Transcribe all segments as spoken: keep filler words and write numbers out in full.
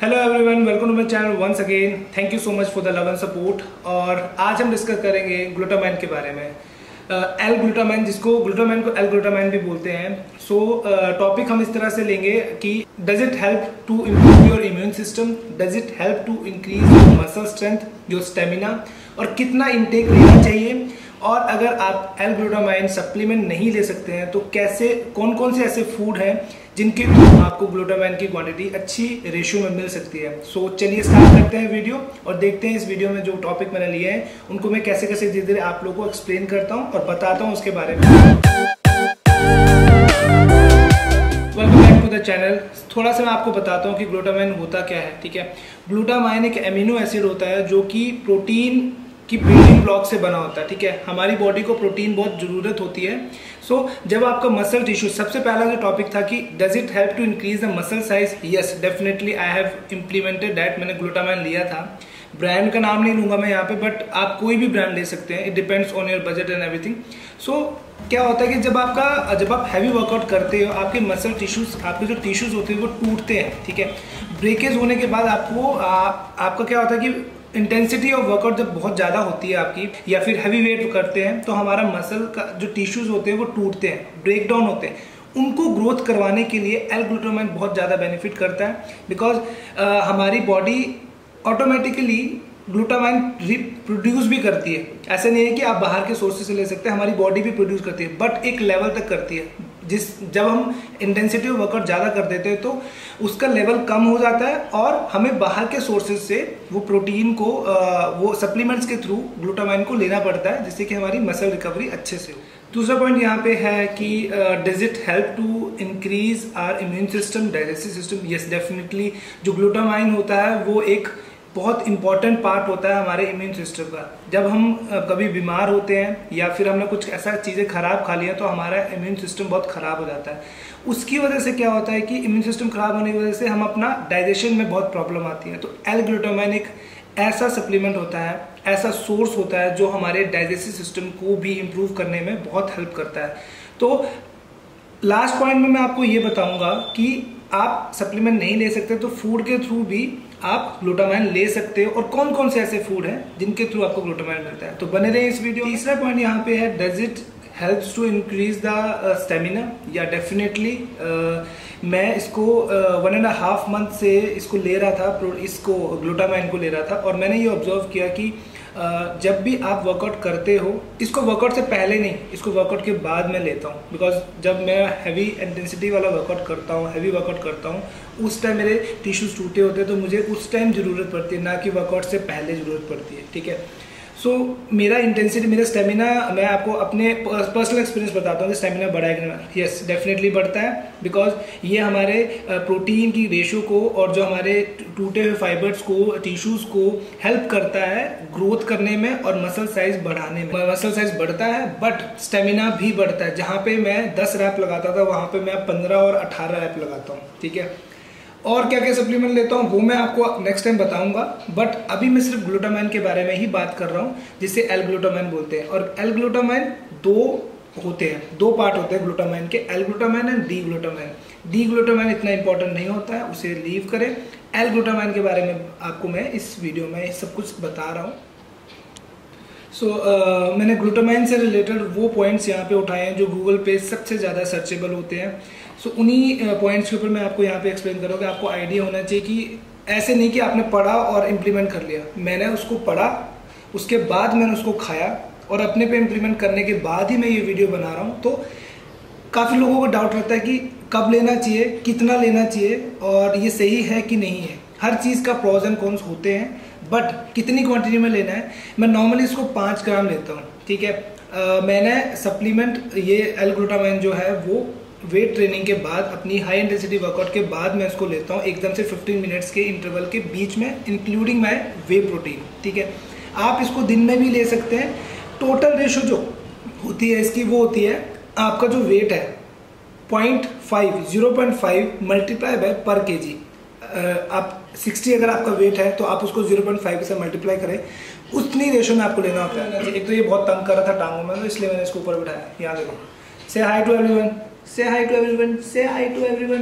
Hello everyone, welcome to my channel once again. Thank you so much for the love and support. और आज हम discuss करेंगे glutamine के बारे में। एल ग्लूटामाइन, जिसको ग्लूटामाइन को एल ग्लूटामाइन भी बोलते हैं। सो टॉपिक हम इस तरह से लेंगे कि does it help to improve your immune system, does it help to increase your muscle strength, your stamina, और कितना इंटेक लेना चाहिए। और अगर आप एल ग्लूटामाइन सप्लीमेंट नहीं ले सकते हैं तो कैसे, कौन कौन से ऐसे फूड हैं जिनके थ्रू आपको ग्लूटामाइन की क्वांटिटी अच्छी रेशियो में मिल सकती है। सो so, चलिए स्टार्ट करते हैं वीडियो और देखते हैं इस वीडियो में जो टॉपिक मैंने लिए हैं उनको मैं कैसे कैसे धीरे धीरे आप लोगों को एक्सप्लेन करता हूं और बताता हूं उसके बारे में। Welcome back to the channel. थोड़ा सा मैं आपको बताता हूँ कि ग्लूटामाइन होता क्या है। ठीक है, ग्लूटामाइन एक एमिनो एसिड होता है जो कि प्रोटीन की बिल्डिंग ब्लॉक से बना होता है। ठीक है, हमारी बॉडी को प्रोटीन बहुत जरूरत होती है। सो so, जब आपका मसल टिश्यू, सबसे पहला जो टॉपिक था कि does it help to increase the muscle size, yes definitely I have implemented that. मैंने ग्लूटामाइन लिया था, ब्रांड का नाम नहीं लूंगा मैं यहाँ पे, बट आप कोई भी ब्रांड ले सकते हैं, it depends on your budget and everything. So क्या होता है कि जब आपका जब आप हैवी वर्कआउट करते हो, आपके मसल टिश्यूज, आपके जो टिश्यूज होते हैं वो टूटते हैं। ठीक है, ब्रेकेज होने के बाद आपको आ, आपका क्या होता है कि इंटेंसिटी ऑफ वर्कआउट जब बहुत ज़्यादा होती है आपकी, या फिर हैवी वेट करते हैं, तो हमारा मसल का जो टिश्यूज होते हैं वो टूटते हैं, ब्रेक डाउन होते हैं। उनको ग्रोथ करवाने के लिए एल ग्लूटामाइन बहुत ज़्यादा बेनिफिट करता है, बिकॉज हमारी बॉडी ऑटोमेटिकली ग्लूटामाइन प्रोड्यूस भी करती है। ऐसा नहीं है कि आप बाहर के सोर्सेज से ले सकते हैं, हमारी बॉडी भी प्रोड्यूस करती है, बट एक लेवल तक करती है। जिस जब हम इंटेंसिटी ऑफ वर्कआउट ज़्यादा कर देते हैं तो उसका लेवल कम हो जाता है और हमें बाहर के सोर्सेज से वो प्रोटीन को, वो सप्लीमेंट्स के थ्रू ग्लूटामाइन को लेना पड़ता है, जिससे कि हमारी मसल रिकवरी अच्छे से हो। दूसरा पॉइंट यहाँ पे है कि does it help to increase our immune system, digestive system. Yes definitely, जो ग्लूटामाइन होता है वो एक बहुत इंपॉर्टेंट पार्ट होता है हमारे इम्यून सिस्टम का। जब हम कभी बीमार होते हैं या फिर हमने कुछ ऐसा चीज़ें खराब खा लिया तो हमारा इम्यून सिस्टम बहुत ख़राब हो जाता है। उसकी वजह से क्या होता है कि इम्यून सिस्टम खराब होने की वजह से हम अपना डाइजेशन में बहुत प्रॉब्लम आती है। तो एल ग्लूटामाइन एक ऐसा सप्लीमेंट होता है, ऐसा सोर्स होता है जो हमारे डाइजेस्टिव सिस्टम को भी इम्प्रूव करने में बहुत हेल्प करता है। तो लास्ट पॉइंट में मैं आपको ये बताऊंगा कि आप सप्लीमेंट नहीं ले सकते तो फूड के थ्रू भी आप ग्लूटामाइन ले सकते हो, और कौन कौन से ऐसे फूड हैं जिनके थ्रू आपको ग्लूटामाइन मिलता है। तो बने रहे इस वीडियो। तीसरा पॉइंट यहाँ पे है, does it helps to increase the stamina. Yeah definitely मैं इसको वन एंड हाफ मंथ से इसको ले रहा था, इसको ग्लूटामाइन को ले रहा था, और मैंने ये ऑब्जर्व किया कि Uh, जब भी आप वर्कआउट करते हो, इसको वर्कआउट से पहले नहीं, इसको वर्कआउट के बाद में लेता हूँ। बिकॉज जब मैं हैवी इंटेंसिटी वाला वर्कआउट करता हूँ, हैवी वर्कआउट करता हूँ, उस टाइम मेरे टिश्यूज टूटे होते हैं, तो मुझे उस टाइम ज़रूरत पड़ती है, ना कि वर्कआउट से पहले ज़रूरत पड़ती है। ठीक है, सो so, मेरा इंटेंसिटी, मेरा स्टेमिना, मैं आपको अपने पर्सनल एक्सपीरियंस बताता हूँ कि स्टेमिना बढ़ा है कि नहीं। यस डेफिनेटली बढ़ता है, बिकॉज ये हमारे प्रोटीन की रेशियो को और जो हमारे टूटे हुए फाइबर्स को, टिश्यूज़ को हेल्प करता है ग्रोथ करने में और मसल साइज बढ़ाने में। मसल साइज बढ़ता है बट स्टेमिना भी बढ़ता है। जहाँ पे मैं दस रैप लगाता था वहाँ पे मैं पंद्रह और अठारह रैप लगाता हूँ। ठीक है, और क्या क्या सप्लीमेंट लेता हूँ वो मैं आपको नेक्स्ट टाइम बताऊंगा, बट अभी मैं सिर्फ ग्लूटामाइन के बारे में ही बात कर रहा हूँ, जिसे एल ग्लूटामाइन बोलते हैं। और एल ग्लूटामाइन दो होते हैं, दो पार्ट होते हैं ग्लूटामाइन के, L glutamine and D glutamine. D glutamine इतना इंपॉर्टेंट नहीं होता है, उसे लीव करें। एल ग्लूटामाइन के बारे में आपको मैं इस वीडियो में सब कुछ बता रहा हूँ। सो so, uh, मैंने ग्लूटामाइन से रिलेटेड वो पॉइंट्स यहाँ पे उठाए हैं जो गूगल पे सबसे ज़्यादा सर्चेबल होते हैं। सो so, उन्हीं पॉइंट्स के ऊपर मैं आपको यहाँ पे एक्सप्लेन करूँगा। आपको आइडिया होना चाहिए कि ऐसे नहीं कि आपने पढ़ा और इम्प्लीमेंट कर लिया। मैंने उसको पढ़ा, उसके बाद मैंने उसको खाया और अपने पे इम्प्लीमेंट करने के बाद ही मैं ये वीडियो बना रहा हूँ। तो काफ़ी लोगों को डाउट रहता है कि कब लेना चाहिए, कितना लेना चाहिए, और ये सही है कि नहीं है। हर चीज़ का प्रोज एंड कॉन्स होते हैं, बट कितनी क्वांटिटी में लेना है। मैं नॉर्मली इसको पाँच ग्राम लेता हूँ। ठीक है, आ, मैंने सप्लीमेंट ये एल ग्लूटामाइन जो है वो वेट ट्रेनिंग के बाद, अपनी हाई इंटेंसिटी वर्कआउट के बाद मैं इसको लेता हूँ, एकदम से पंद्रह मिनट्स के इंटरवल के बीच में, इंक्लूडिंग माई वे प्रोटीन। ठीक है, आप इसको दिन में भी ले सकते हैं। टोटल रेशो जो होती है इसकी वो होती है, आपका जो वेट है point five zero point five multiply by per K जी। आप साठ अगर आपका वेट है तो आप उसको जीरो पॉइंट फाइव के साथ मल्टीप्लाई करें, उतनी रेशो में आपको लेना होता है। एक तो ये बहुत तंग कर रहा था टांगों में, तो इसलिए मैंने इसको ऊपर बिठाया। यहाँ देखो, say hi to everyone, say hi to everyone, say hi to everyone.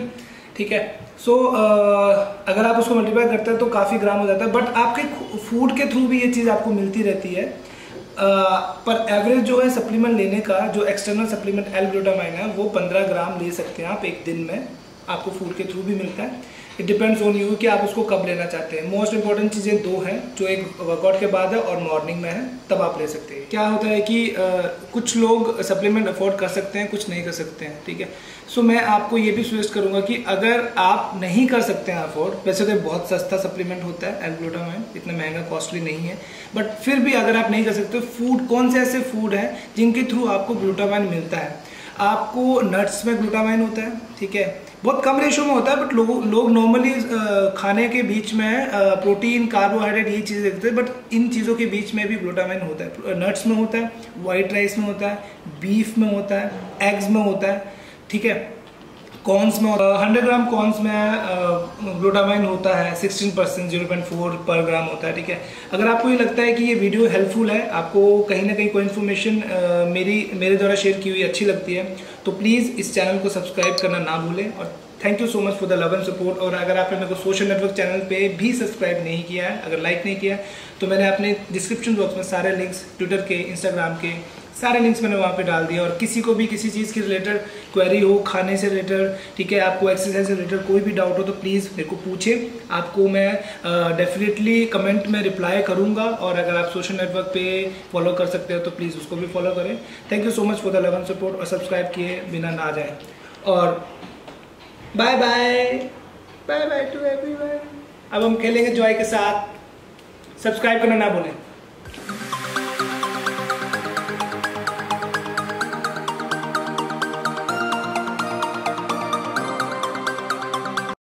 ठीक है। सो so, uh, अगर आप उसको मल्टीप्लाई करते हैं तो काफ़ी ग्राम हो जाता है, बट आपके फूड के थ्रू भी ये चीज़ आपको मिलती रहती है। uh, पर एवरेज जो है सप्लीमेंट लेने का, जो एक्सटर्नल सप्लीमेंट एल ग्लूटामाइन है वो पंद्रह ग्राम ले सकते हैं आप एक दिन में, आपको फूड के थ्रू भी मिलता है। इट डिपेंड्स ऑन यू कि आप उसको कब लेना चाहते हैं। मोस्ट इंपॉर्टेंट चीज़ें दो हैं, जो एक वर्कआउट के बाद है और मॉर्निंग में है, तब आप ले सकते हैं। क्या होता है कि आ, कुछ लोग सप्लीमेंट अफोर्ड कर सकते हैं, कुछ नहीं कर सकते हैं, ठीक है। सो so, मैं आपको ये भी सजेस्ट करूंगा कि अगर आप नहीं कर सकते हैं अफोर्ड, वैसे तो बहुत सस्ता सप्लीमेंट होता है एल ग्लूटामाइन, इतना महंगा कॉस्टली नहीं है, बट फिर भी अगर आप नहीं कर सकते, फूड कौन से ऐसे फूड हैं जिनके थ्रू आपको ग्लूटामाइन मिलता है। आपको नट्स में ग्लूटामाइन होता है, ठीक है, बहुत कम रेशो में होता है, बट लोग लोग नॉर्मली खाने के बीच में प्रोटीन, कार्बोहाइड्रेट ये चीज़ें देखते हैं, बट इन चीज़ों के बीच में भी ग्लूटामाइन होता है। नट्स में होता है, वाइट राइस में होता है, बीफ में होता है, एग्स में होता है, ठीक है, कॉर्न्स में हंड्रेड ग्राम कॉर्न्स में ग्लूटामाइन होता है sixteen percent, zero point four per gram होता है, ठीक है। अगर आपको ये लगता है कि ये वीडियो हेल्पफुल है, आपको कहीं ना कहीं कोई इन्फॉर्मेशन मेरी मेरे द्वारा शेयर की हुई अच्छी लगती है, तो प्लीज़ इस चैनल को सब्सक्राइब करना ना भूलें। और thank you so much for the love and support. और अगर आपने मेरे को सोशल नेटवर्क चैनल पे भी सब्सक्राइब नहीं किया है, अगर लाइक नहीं किया है, तो मैंने अपने डिस्क्रिप्शन बॉक्स में सारे लिंक्स, ट्विटर के, इंस्टाग्राम के सारे लिंक्स मैंने वहाँ पे डाल दिया। और किसी को भी किसी चीज़ की रिलेटेड क्वेरी हो, खाने से रिलेटेड, ठीक है, आपको एक्सरसाइज से रिलेटेड कोई भी डाउट हो, तो प्लीज़ मेरे को पूछे, आपको मैं डेफिनेटली uh, कमेंट में रिप्लाई करूँगा। और अगर आप सोशल नेटवर्क पे फॉलो कर सकते हो तो प्लीज़ उसको भी फॉलो करें। Thank you so much for the love and support, और सब्सक्राइब किए बिना ना जाए। और bye bye bye bye to everyone. अब हम खेलेंगे जॉय के साथ, सब्सक्राइब करना ना भूलें।